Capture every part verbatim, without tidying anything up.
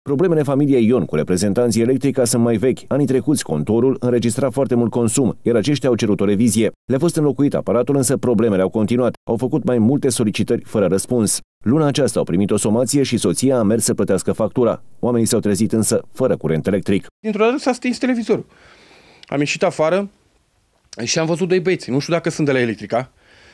Problemele familiei Ion cu reprezentanții Electrica sunt mai vechi. Anii trecuți, contorul înregistra foarte mult consum, iar aceștia au cerut o revizie. Le-a fost înlocuit aparatul, însă problemele au continuat. Au făcut mai multe solicitări fără răspuns. Luna aceasta au primit o somație și soția a mers să plătească factura. Oamenii s-au trezit însă fără curent electric. Dintr-o dată s-a stins televizorul. Am ieșit afară și am văzut doi băieți. Nu știu dacă sunt de la Electrica.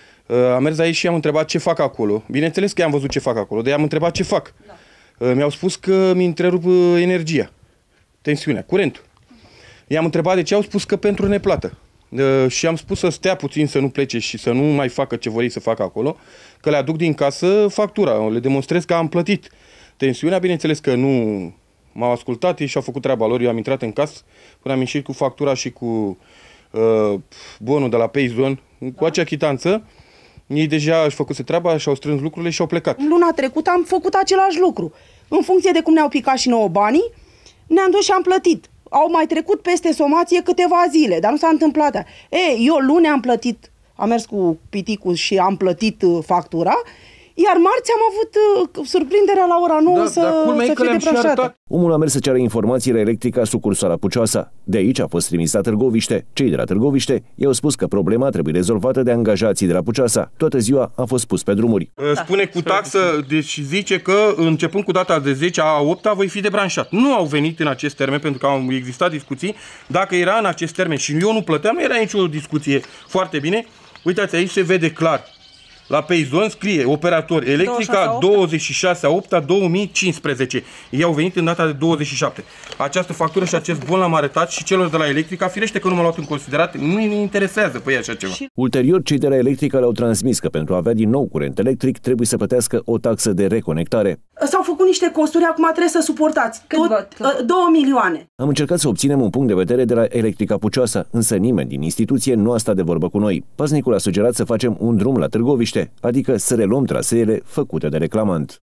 Am mers aici și am întrebat ce fac acolo. Bineînțeles că i-am văzut ce fac acolo, dar i-am întrebat ce fac. Da. Mi-au spus că mi întrerup energia, tensiunea, curentul. I-am întrebat de ce, au spus că pentru neplată. Și am spus să stea puțin, să nu plece și să nu mai facă ce vor ei să facă acolo, că le aduc din casă factura, le demonstrez că am plătit tensiunea. Bineînțeles că nu m-au ascultat, ei și-au făcut treaba lor, eu am intrat în casă, până am ieșit cu factura și cu uh, bonul de la Payzone, da. Cu acea chitanță. Ei deja își făcuse treaba, și-au strâns lucrurile și au plecat. Luna trecută am făcut același lucru. În funcție de cum ne-au picat și nouă banii, ne-am dus și am plătit. Au mai trecut peste somație câteva zile, dar nu s-a întâmplat. E, eu luni am plătit, am mers cu piticul și am plătit factura, iar marți am avut uh, surprinderea la ora nouă da, să, să fie debranșată. Omul a mers să ceară informații la Electrica sucursoala Pucioasa. De aici a fost trimis la Târgoviște. Cei de la Târgoviște i-au spus că problema trebuie rezolvată de angajații de la Pucioasa. Toată ziua a fost pus pe drumuri. Spune cu taxă, deci zice că începând cu data de zece a opta voi fi debranșat. Nu au venit în acest termen pentru că au existat discuții. Dacă era în acest termen și eu nu plăteam, era nicio discuție foarte bine. Uitați, aici se vede clar. La Payzone scrie operator Electrica douăzeci și șase a opta două mii cincisprezece. Ei au venit în data de douăzeci și șapte. Această factură și acest bon l-am arătat și celor de la Electrica, firește că nu m-au luat în considerare, nu îi interesează pe ei așa ceva. Ulterior, cei de la Electrica le-au transmis că pentru a avea din nou curent electric trebuie să plătească o taxă de reconectare. S-au făcut niște costuri, acum trebuie să suportați tot, două milioane. Am încercat să obținem un punct de vedere de la Electrica Pucioasa, însă nimeni din instituție nu a stat de vorbă cu noi. Paznicul a sugerat să facem un drum la Târgoviște, adică să reluăm traseele făcute de reclamant.